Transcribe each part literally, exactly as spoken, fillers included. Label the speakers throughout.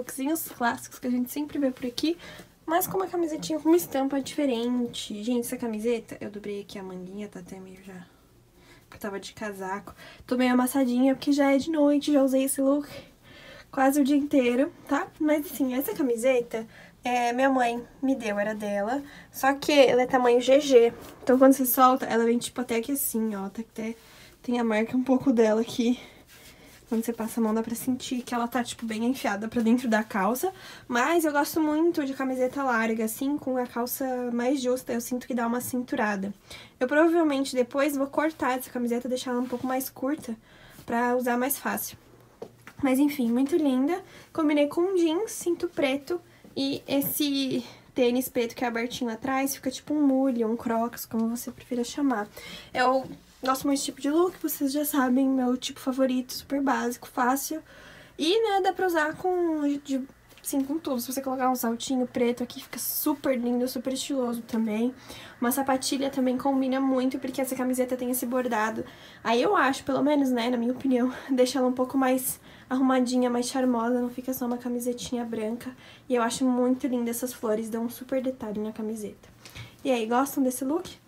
Speaker 1: lookzinhos clássicos que a gente sempre vê por aqui, mas com uma camisetinha com uma estampa diferente. Gente, essa camiseta, eu dobrei aqui a manguinha, tá até meio já... porque eu tava de casaco. Tô meio amassadinha porque já é de noite, já usei esse look quase o dia inteiro, tá? Mas assim, essa camiseta, é, minha mãe me deu, era dela, só que ela é tamanho G G. Então quando você solta, ela vem tipo até aqui assim, ó, até, até tem a marca um pouco dela aqui. Quando você passa a mão dá pra sentir que ela tá, tipo, bem enfiada pra dentro da calça. Mas eu gosto muito de camiseta larga, assim, com a calça mais justa. Eu sinto que dá uma cinturada. Eu provavelmente depois vou cortar essa camiseta, deixar ela um pouco mais curta, pra usar mais fácil. Mas enfim, muito linda. Combinei com jeans, cinto preto e esse tênis preto que é abertinho atrás. Fica tipo um mule, um crocs, como você prefira chamar. Eu... gosto muito desse tipo de look, vocês já sabem, meu tipo favorito, super básico, fácil. E, né, dá pra usar com, de, assim, com tudo. Se você colocar um saltinho preto aqui, fica super lindo, super estiloso também. Uma sapatilha também combina muito, porque essa camiseta tem esse bordado. Aí eu acho, pelo menos, né, na minha opinião, deixa ela um pouco mais arrumadinha, mais charmosa, não fica só uma camisetinha branca. E eu acho muito linda essas flores, dão um super detalhe na camiseta. E aí, gostam desse look?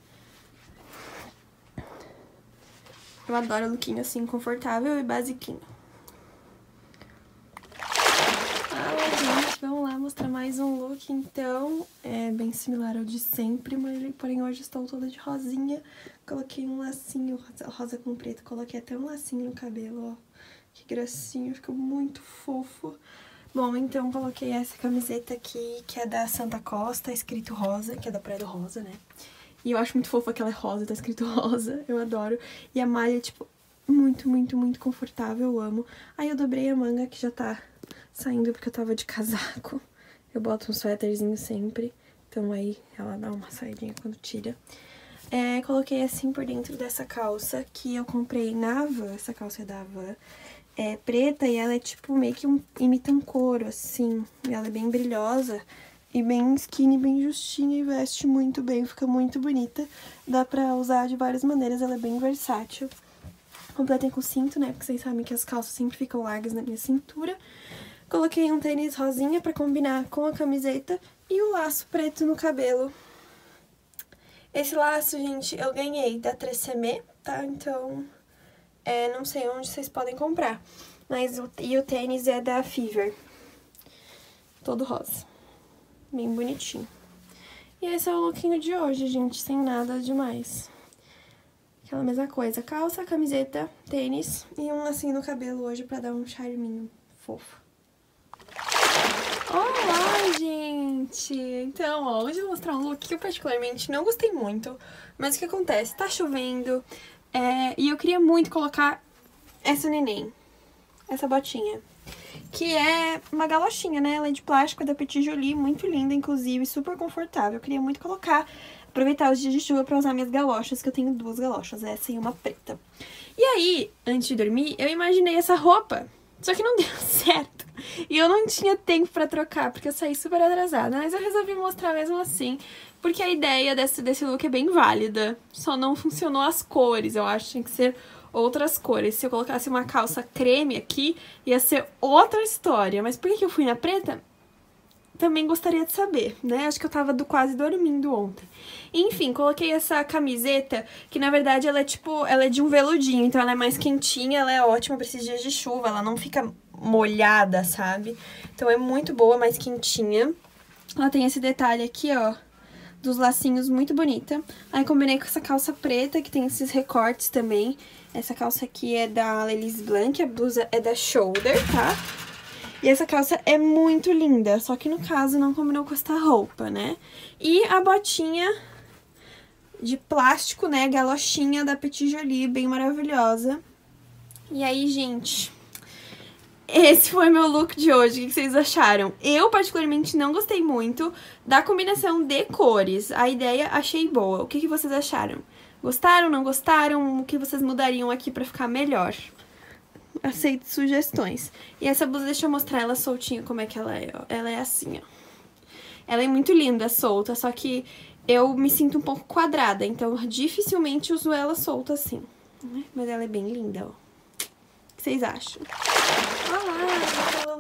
Speaker 1: Eu adoro lookinho assim, confortável e basiquinho. Ah, gente, vamos lá mostrar mais um look, então. É bem similar ao de sempre, mas porém hoje estou toda de rosinha. Coloquei um lacinho, rosa com preto, coloquei até um lacinho no cabelo, ó. Que gracinha, ficou muito fofo. Bom, então coloquei essa camiseta aqui, que é da Santa Costa, escrito rosa, que é da Praia do Rosa, né? E eu acho muito fofa que ela é rosa, tá escrito rosa, eu adoro. E a malha, tipo, muito, muito, muito confortável, eu amo. Aí eu dobrei a manga, que já tá saindo porque eu tava de casaco. Eu boto um suéterzinho sempre, então aí ela dá uma saidinha quando tira. É, coloquei assim por dentro dessa calça, que eu comprei na Havan, essa calça é da Havan. É preta e ela é tipo meio que um, imita um couro, assim, e ela é bem brilhosa. E bem skinny, bem justinha e veste muito bem, fica muito bonita. Dá pra usar de várias maneiras, ela é bem versátil. Completem com cinto, né, porque vocês sabem que as calças sempre ficam largas na minha cintura. Coloquei um tênis rosinha pra combinar com a camiseta e o laço preto no cabelo. Esse laço, gente, eu ganhei da três C M, tá? Então, é, não sei onde vocês podem comprar. Mas o, e o tênis é da Fever. Todo rosa. Bem bonitinho. E esse é o lookinho de hoje, gente, sem nada demais. Aquela mesma coisa, calça, camiseta, tênis e um lacinho no cabelo hoje pra dar um charminho fofo. Olá, gente! Então, ó, hoje eu vou mostrar um look que eu particularmente não gostei muito, mas o que acontece? Tá chovendo, é, e eu queria muito colocar essa neném, essa botinha. Que é uma galochinha, né? Ela é de plástico, é da Petit Jolie, muito linda, inclusive, super confortável. Eu queria muito colocar, aproveitar os dias de chuva pra usar minhas galochas, que eu tenho duas galochas, essa e uma preta. E aí, antes de dormir, eu imaginei essa roupa, só que não deu certo. E eu não tinha tempo pra trocar, porque eu saí super atrasada. Mas eu resolvi mostrar mesmo assim, porque a ideia desse, desse look é bem válida. Só não funcionou as cores, eu acho que tinha que ser outras cores. Se eu colocasse uma calça creme aqui, ia ser outra história. Mas por que eu fui na preta? Também gostaria de saber, né? Acho que eu tava do, quase dormindo ontem. Enfim, coloquei essa camiseta, que na verdade ela é tipo, ela é de um veludinho, então ela é mais quentinha, ela é ótima pra esses dias de chuva, ela não fica molhada, sabe? Então é muito boa, mais quentinha. Ela tem esse detalhe aqui, ó, dos lacinhos, muito bonita. Aí combinei com essa calça preta, que tem esses recortes também. Essa calça aqui é da Lelis Blanc, a blusa é da Shoulder, tá? E essa calça é muito linda, só que no caso não combinou com essa roupa, né? E a botinha de plástico, né, galochinha da Petit Jolie, bem maravilhosa. E aí, gente, esse foi meu look de hoje, o que vocês acharam? Eu, particularmente, não gostei muito da combinação de cores. A ideia achei boa. O que, que vocês acharam? Gostaram, não gostaram? O que vocês mudariam aqui pra ficar melhor? Aceito sugestões. E essa blusa, deixa eu mostrar ela soltinha como é que ela é, ó. Ela é assim, ó. Ela é muito linda, solta, só que eu me sinto um pouco quadrada, então dificilmente uso ela solta assim, né? Mas ela é bem linda, ó. O que vocês acham? Olá,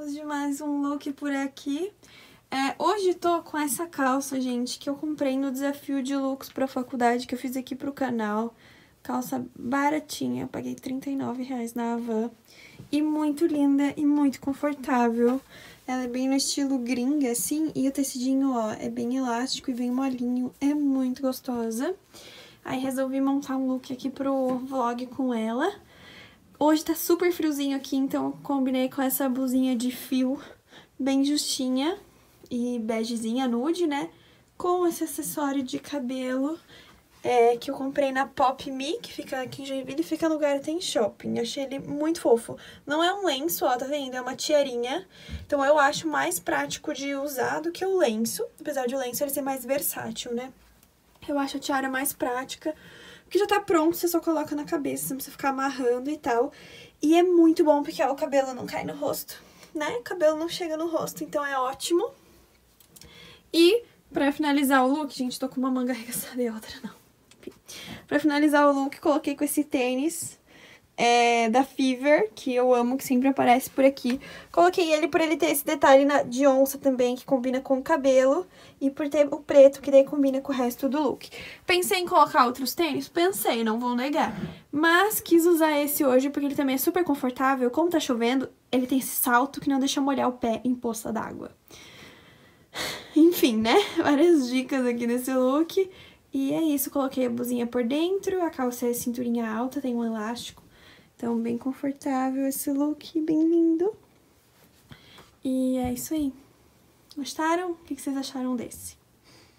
Speaker 1: Vamos de mais um look por aqui. É, hoje tô com essa calça, gente, que eu comprei no desafio de looks pra faculdade que eu fiz aqui pro canal. Calça baratinha, paguei trinta e nove reais na Havan. E muito linda e muito confortável. Ela é bem no estilo gringa, assim, e o tecidinho, ó, é bem elástico e bem molinho. É muito gostosa. Aí resolvi montar um look aqui pro vlog com ela. Hoje tá super friozinho aqui, então eu combinei com essa blusinha de fio bem justinha e begezinha, nude, né? Com esse acessório de cabelo é, que eu comprei na Pop Me, que fica aqui em Joinville e fica no Garten Shopping. Achei ele muito fofo. Não é um lenço, ó, tá vendo? É uma tiarinha. Então eu acho mais prático de usar do que o lenço, apesar de o lenço ele ser mais versátil, né? Eu acho a tiara mais prática, porque já tá pronto, você só coloca na cabeça, você não precisa ficar amarrando e tal. E é muito bom, porque ó, o cabelo não cai no rosto, né? O cabelo não chega no rosto, então é ótimo. E pra finalizar o look, gente, tô com uma manga arregaçada e outra não. Enfim. Pra finalizar o look, coloquei com esse tênis é, da Fever, que eu amo, que sempre aparece por aqui. Coloquei ele por ele ter esse detalhe na, de onça também, que combina com o cabelo. E por ter o preto, que daí combina com o resto do look. Pensei em colocar outros tênis? Pensei, não vou negar. Mas quis usar esse hoje, porque ele também é super confortável. Como tá chovendo, ele tem esse salto que não deixa molhar o pé em poça d'água. Enfim, né? Várias dicas aqui nesse look. E é isso, coloquei a blusinha por dentro, a calça é cinturinha alta, tem um elástico. Então, bem confortável esse look, bem lindo. E é isso aí. Gostaram? O que vocês acharam desse?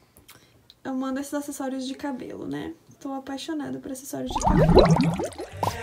Speaker 1: Eu mando esses acessórios de cabelo, né? Tô apaixonada por acessórios de cabelo.